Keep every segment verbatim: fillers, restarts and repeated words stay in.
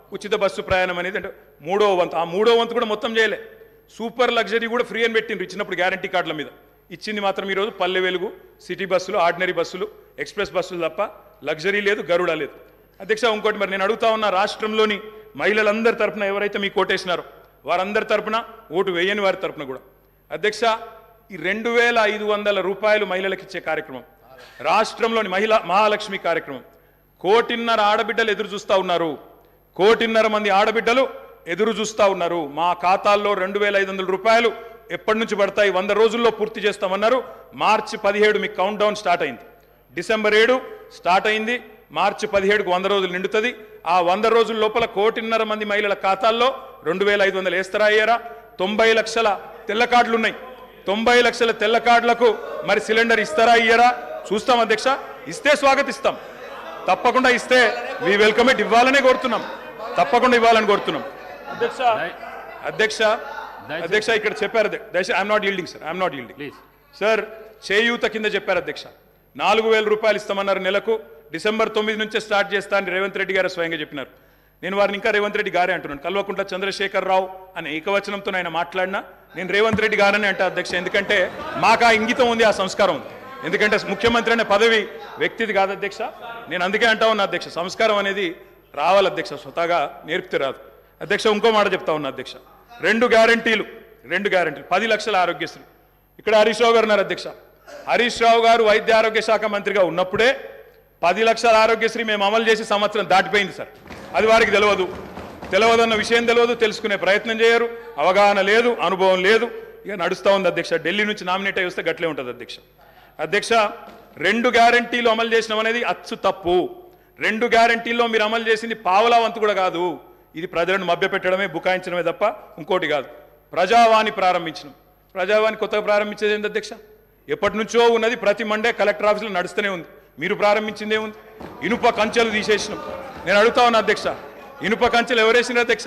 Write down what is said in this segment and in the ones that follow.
ఉచిత బస్సు ప్రయాణం అనేది అంటే మూడో వంతు ఆ మూడో వంతు కూడా మొత్తం చేయలే సూపర్ లగ్జరీ కూడా ఫ్రీ అని పెట్టిండ్రు ఇచ్చినప్పుడు గ్యారంటీ కార్డుల మీద ఇచ్చింది మాత్రం ఈరోజు పల్లె వెలుగు సిటీ బస్సులు ఆర్డినరీ బస్సులు ఎక్స్ప్రెస్ బస్సులు తప్ప లగ్జరీ లేదు గరుడ లేదు అధ్యక్ష ఇంకోటి మరి నేను అడుగుతా ఉన్న రాష్ట్రంలోని మహిళలందరి తరపున ఎవరైతే మీకు ఓటేసినారో వారందరి తరపున ఓటు వేయని వారి తరపున కూడా అధ్యక్ష ఈ రెండు వేల ఐదు వందల రూపాయలు మహిళలకు ఇచ్చే కార్యక్రమం రాష్ట్రంలోని మహిళా మహాలక్ష్మి కార్యక్రమం కోటిన్నర ఆడబిడ్డలు ఎదురు చూస్తూ ఉన్నారు కోటిన్నర మంది ఆడబిడ్డలు ఎదురు చూస్తూ ఉన్నారు మా ఖాతాల్లో రెండు వేల ఐదు వందల రూపాయలు ఎప్పటి నుంచి పడతాయి వంద రోజుల్లో పూర్తి చేస్తామన్నారు మార్చి పదిహేడు మీకు కౌంట్ డౌన్ స్టార్ట్ అయింది డిసెంబర్ ఏడు స్టార్ట్ అయింది మార్చి పదిహేడుకు వంద రోజులు నిండుతుంది ఆ వంద రోజుల లోపల కోటిన్నర మంది మహిళల ఖాతాల్లో రెండు వేల ఐదు వందలు వేస్తారా అయ్యారా తొంభై లక్షల తెల్ల కార్డులు ఉన్నాయి తొంభై లక్షల తెల్ల కార్డులకు మరి సిలిండర్ ఇస్తారా అయ్యారా చూస్తాం అధ్యక్ష ఇస్తే స్వాగతిస్తాం తప్పకుండా ఇస్తే వి వెల్కమ్ ఇట్ ఇవ్వాలనే కోరుతున్నాం తప్పకుండా ఇవ్వాలని కోరుతున్నాం అధ్యక్ష అధ్యక్ష అధ్యక్ష ఇక్కడ చెప్పారు దయచేసి I'm not yielding sir I'm not yielding sir చేయూత కింద చెప్పారు అధ్యక్ష నాలుగు వేల రూపాయలు ఇస్తామన్నారు నెలకు డిసెంబర్ తొమ్మిది నుంచే స్టార్ట్ చేస్తా అని రేవంత్ రెడ్డి గారు స్వయంగా చెప్పినారు నేను వారిని ఇంకా రేవంత్ రెడ్డి గారే అంటున్నాను కల్వకుంట్ల చంద్రశేఖర్ రావు అనే ఏకవచనంతో ఆయన మాట్లాడినా నేను రేవంత్ రెడ్డి గారని అంటే అధ్యక్ష ఎందుకంటే మాకు ఆ ఇంగితం ఉంది ఆ సంస్కారం ఉంది ఎందుకంటే ముఖ్యమంత్రి అనే పదవి వ్యక్తిది కాదు అధ్యక్ష నేను అందుకే అంటా ఉన్నా అధ్యక్ష సంస్కారం అనేది రావాలి అధ్యక్ష స్వతహాగా నేర్పితే రాదు అధ్యక్ష ఇంకో మాట చెప్తా ఉన్నా అధ్యక్ష రెండు గ్యారంటీలు రెండు గ్యారంటీలు పది లక్షల ఆరోగ్యశ్రీ ఇక్కడ హరీష్ రావు గారు ఉన్నారు అధ్యక్ష హరీష్ రావు గారు వైద్య ఆరోగ్య శాఖ మంత్రిగా ఉన్నప్పుడే పది లక్షల ఆరోగ్యశ్రీ మేము అమలు చేసి సంవత్సరం దాటిపోయింది సార్ అది వారికి తెలియదు తెలియదన్న విషయం తెలియదు తెలుసుకునే ప్రయత్నం చేయరు అవగాహన లేదు అనుభవం లేదు ఇక నడుస్తూ ఉంది అధ్యక్ష ఢిల్లీ నుంచి నామినేట్ అయ్యి వస్తే గట్లే ఉంటుంది అధ్యక్ష అధ్యక్ష రెండు గ్యారంటీలు అమలు చేసినాం అనేది అచ్చు తప్పు రెండు గ్యారంటీల్లో మీరు అమలు చేసింది పావలా వంతు కూడా కాదు ఇది ప్రజలను మభ్యపెట్టడమే బుకాయించడమే తప్ప ఇంకోటి కాదు ప్రజావాణి ప్రారంభించడం ప్రజావాణి కొత్తగా ప్రారంభించేది ఏంటి అధ్యక్ష ఎప్పటి నుంచో ఉన్నది ప్రతి మండే కలెక్టర్ ఆఫీసులో నడుస్తూనే ఉంది మీరు ప్రారంభించిందే ఉంది ఇనుప కంచెలు తీసేసినాం నేను అడుగుతా ఉన్నా అధ్యక్ష ఇనుప కంచెలు ఎవరేసినారు అధ్యక్ష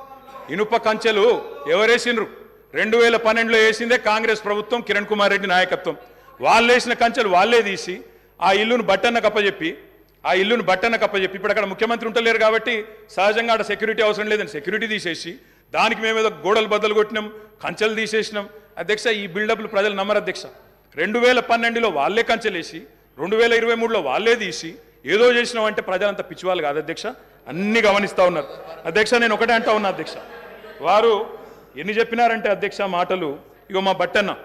ఇనుప కంచెలు ఎవరేసినారు రెండు వేల పన్నెండులో వేసిందే కాంగ్రెస్ ప్రభుత్వం కిరణ్ కుమార్ రెడ్డి నాయకత్వం వాళ్ళు వేసిన కంచెలు వాళ్ళే తీసి ఆ ఇల్లును బట్టన్న కప్పచెప్పి ఆ ఇల్లును బట్టన్న కప్పచెప్పి ఇప్పుడు అక్కడ ముఖ్యమంత్రి ఉంటలేరు కాబట్టి సహజంగా అక్కడ సెక్యూరిటీ అవసరం లేదని సెక్యూరిటీ తీసేసి దానికి మేమేదో గోడలు బద్దలు కొట్టినాం కంచెలు తీసేసినాం అధ్యక్ష ఈ బిల్డప్లు ప్రజలు నమ్మరు అధ్యక్ష రెండు వేల పన్నెండులో వాళ్ళే కంచెలేసి రెండు వేల ఇరవై మూడులో వాళ్ళే తీసి ఏదో చేసినాం అంటే ప్రజలంతా పిచ్చివాళ్ళు కాదు అధ్యక్ష అన్ని గమనిస్తూ ఉన్నారు అధ్యక్ష నేను ఒకటే అంటా ఉన్నా అధ్యక్ష వారు ఎన్ని చెప్పినారంటే అధ్యక్ష మాటలు ఇగో మా బట్టన్న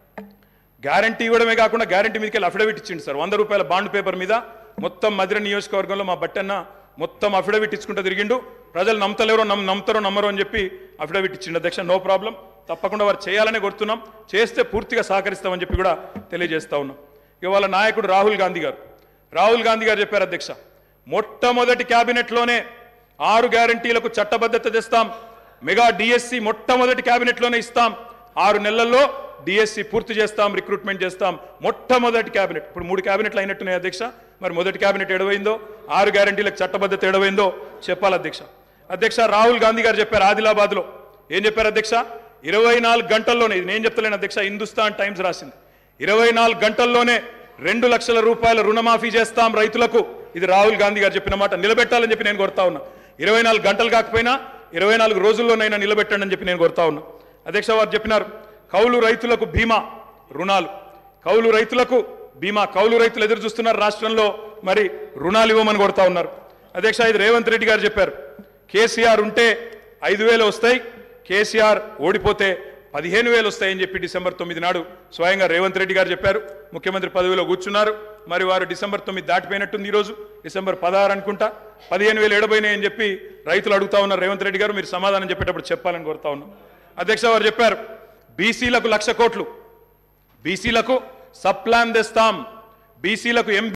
గ్యారంటీ ఇవ్వడమే కాకుండా గ్యారంటీ మీదకి వెళ్ళి అఫిడవిట్ ఇచ్చింది సార్ వంద రూపాయల బాండ్ పేపర్ మీద మొత్తం మధిర నియోజకవర్గంలో మా బట్టన్న మొత్తం అఫిడవిట్ ఇచ్చుకుంటూ తిరిగిండు ప్రజలు నమ్మతలేరో నమ్ నమ్ముతారో నమ్మరో అని చెప్పి అఫిడవిట్ ఇచ్చిండు అధ్యక్ష నో ప్రాబ్లం తప్పకుండా వారు చేయాలనే కోరుతున్నాం చేస్తే పూర్తిగా సహకరిస్తామని చెప్పి కూడా తెలియజేస్తా ఉన్నాం ఇవాళ నాయకుడు రాహుల్ గాంధీ గారు రాహుల్ గాంధీ గారు చెప్పారు అధ్యక్ష మొట్టమొదటి క్యాబినెట్లోనే ఆరు గ్యారంటీలకు చట్టబద్ధత తెస్తాం మెగా డిఎస్సి మొట్టమొదటి క్యాబినెట్లోనే ఇస్తాం ఆరు నెలల్లో డిఎస్సి పూర్తి చేస్తాం రిక్రూట్మెంట్ చేస్తాం మొట్టమొదటి క్యాబినెట్ ఇప్పుడు మూడు క్యాబినెట్లు అయినట్టున్నాయి అధ్యక్ష మరి మొదటి క్యాబినెట్ ఎడవైందో ఆరు గ్యారంటీలకు చట్టబద్ధత ఎడవైందో చెప్పాలి అధ్యక్ష అధ్యక్ష రాహుల్ గాంధీ గారు చెప్పారు ఆదిలాబాద్లో ఏం చెప్పారు అధ్యక్ష ఇరవై నాలుగు గంటల్లోనే ఇది నేను చెప్తలేను అధ్యక్ష హిందుస్థాన్ టైమ్స్ రాసింది ఇరవై నాలుగు గంటల్లోనే రెండు లక్షల రూపాయల రుణమాఫీ చేస్తాం రైతులకు ఇది రాహుల్ గాంధీ గారు చెప్పిన మాట నిలబెట్టాలని చెప్పి నేను కోరుతా ఉన్నా ఇరవై నాలుగు గంటలు కాకపోయినా ఇరవై నాలుగు రోజుల్లోనైనా నిలబెట్టండి అని చెప్పి నేను కోరుతా ఉన్నా అధ్యక్ష వారు చెప్పినారు కౌలు రైతులకు బీమా రుణాలు కౌలు రైతులకు బీమా కౌలు రైతులు ఎదురు చూస్తున్నారు రాష్ట్రంలో మరి రుణాలు ఇవ్వమని కోరుతా ఉన్నారు అధ్యక్ష ఇది రేవంత్ రెడ్డి గారు చెప్పారు కేసీఆర్ ఉంటే ఐదు వేలు వస్తాయి కేసీఆర్ ఓడిపోతే పదిహేను వేలు వస్తాయని చెప్పి డిసెంబర్ తొమ్మిది నాడు స్వయంగా రేవంత్ రెడ్డి గారు చెప్పారు ముఖ్యమంత్రి పదవిలో కూర్చున్నారు మరి వారు డిసెంబర్ తొమ్మిది దాటిపోయినట్టుంది ఈరోజు డిసెంబర్ పదహారు అనుకుంటా పదిహేను వేలు ఏడబోయినాయని చెప్పి రైతులు అడుగుతా ఉన్నారు రేవంత్ రెడ్డి గారు మీరు సమాధానం చెప్పేటప్పుడు చెప్పాలని కోరుతా ఉన్నాం అధ్యక్ష వారు చెప్పారు బీసీలకు లక్ష కోట్లు బీసీలకు సబ్ ప్లాన్ తెస్తాం బీసీలకు ఎం